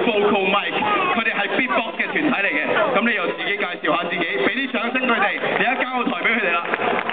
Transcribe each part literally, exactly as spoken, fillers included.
Vocal Mike， 佢哋係 beatbox 嘅團體嚟嘅，咁你又自己介紹下自己，俾啲掌聲佢哋，而家交個台俾佢哋啦。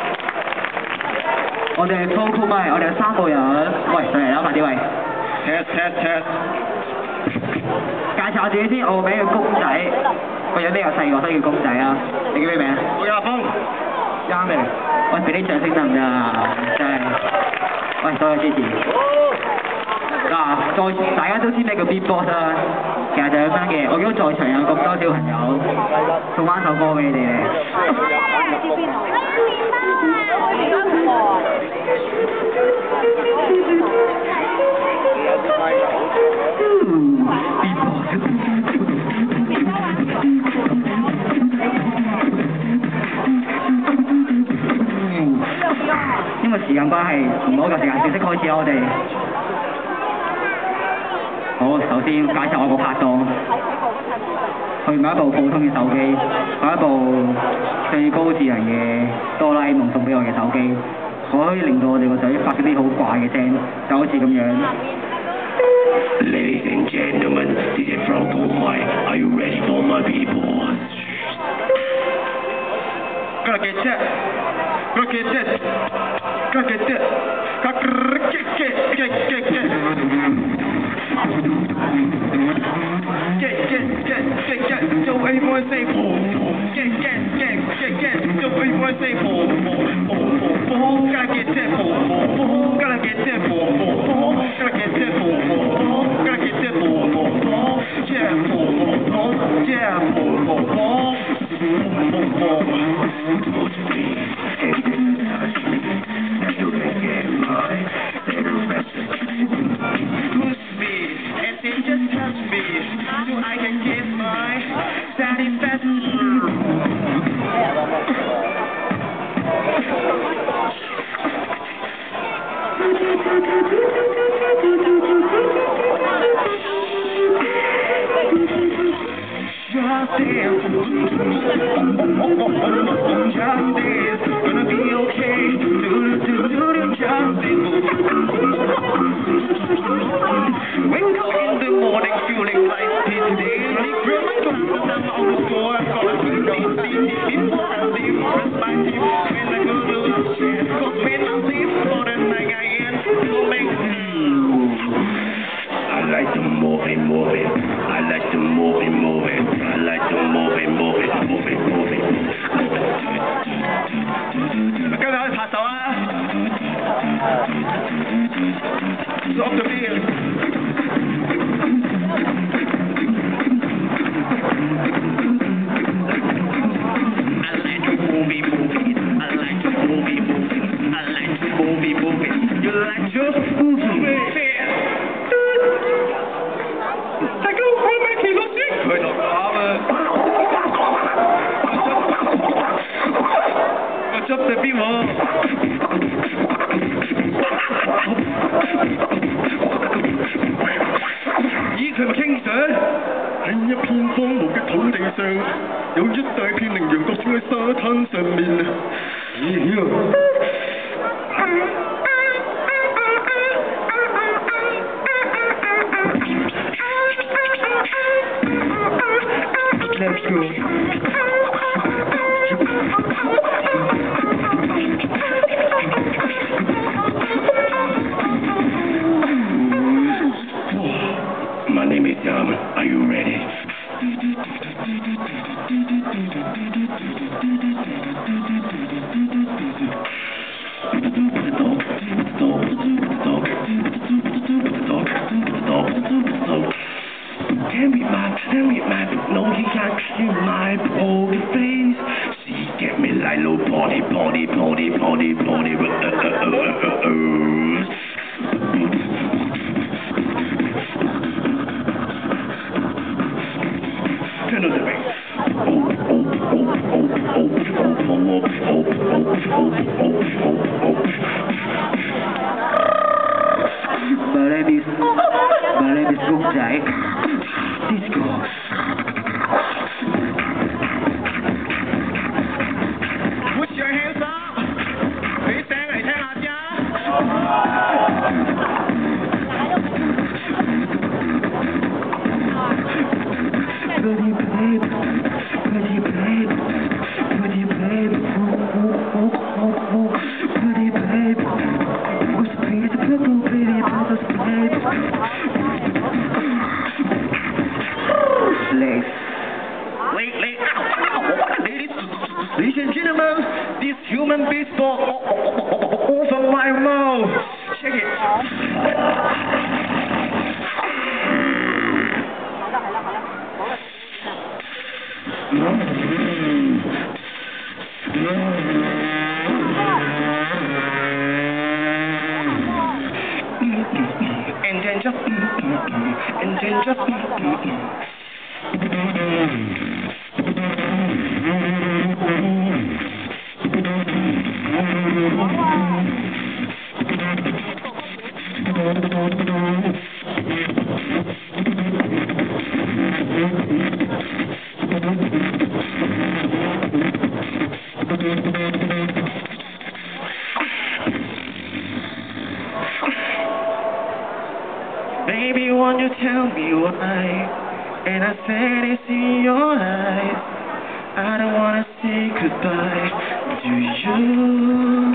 我哋 Vocal Mike， 我哋有三個人，喂，上嚟啦，快啲喂 ！Test test test。 介紹下自己先，我個名叫公仔，個樣比較細個，所以叫公仔啊。你叫咩名啊？ 我叫阿峰。 啱嘅。喂，俾啲掌聲得唔得啊？真係。喂，多謝支持。嗱，在大家都知咩叫 beatbox 啦，其實就咁樣嘅。我見到在場有咁多小朋友，送翻首歌俾你哋咧。因為時間關係，唔好夠時間，正式開始啦，我哋。好，首先介紹我個拍檔，佢買一部普通嘅手機，買一部最高智能嘅哆啦 A 夢送俾我嘅手機，我可以令到我哋個仔發出啲好怪嘅聲，就好似咁樣。 Ladies and gentlemen, this is Vocal Mike. Are you ready for my people? Gotta get that. Gotta get that. Gotta get that. Gotta get get get get get. Get get get get get. So everyone say boom boom. Get get get get get. So everyone say boom boom boom boom. Gotta get that boom boom boom. Gotta get that boom boom boom. Gotta get that boom boom boom. Gotta get that boom boom boom. Yeah boom boom boom. Yeah boom boom boom. Boom boom boom. Gonna be okay. Wake up in the morning feeling like this day. Grab my glasses and on the floor. Gonna be busy before I leave perspective. When I go to the shed, cause when I leave for the night I am feeling. I like to move it, move it. I like to move it, move it. I like to move it, move it, move it, move it. 今日可以拍手啊 ！Drop the beat。I like to move it, move it. I like to move it, move it. I like to move it, move it. You like to move it? 大家開咪企落先，佢落啱啊！我執對邊喎？咦，佢咪傾上？喺一片荒蕪嘅土地上，有一大片羚羊角住喺沙灘上面啊！咦？ Let's go. My name is Yam. Are you ready? Tell me my, tell me my, no he can't see my poker face. She get me like low party, party, party, party, party. Uh, uh, uh, uh, uh, uh. Turn on the bass. Oh, oh, oh, oh, oh, oh, oh, oh, oh, oh, oh, oh. My name is, my name is Gungzai. Disco. Put your hands up. 俾聲嚟聽下啫。 human beatbox over my mouth. Check it. 嗯 And then just and then just Baby, won't you tell me why? And I said it's in your eyes. I don't wanna say goodbye to you.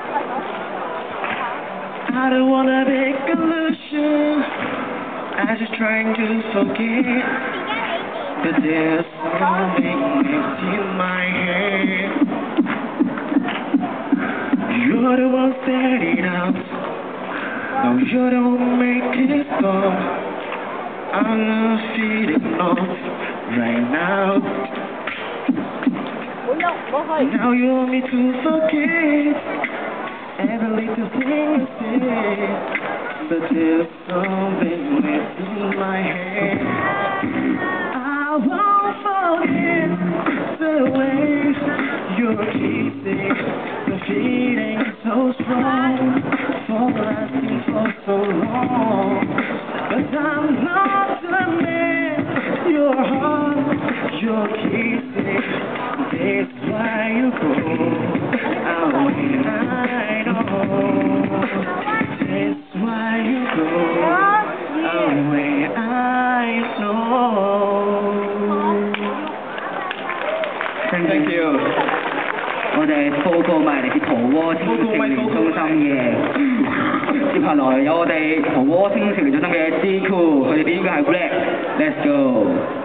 I don't wanna make illusion. I'm just trying to forget. But there's something that's in my head. You're the one setting up. No, you don't make it stop. I'm feeling off right now. Now you want me to forget every little thing you said. But there's something within my head. I won't forget the way you're kissing, the feeling so strong, for lasting for so long. But I'm not the man, your heart, your kissing, that's why you go away. I know, that's why you go away. I know. Thank you。我哋報告埋嚟自桃窩青少年中心嘅，接下來有我哋桃窩青少年中心嘅 C Cool，佢哋表演嘅係 rap，Let's go。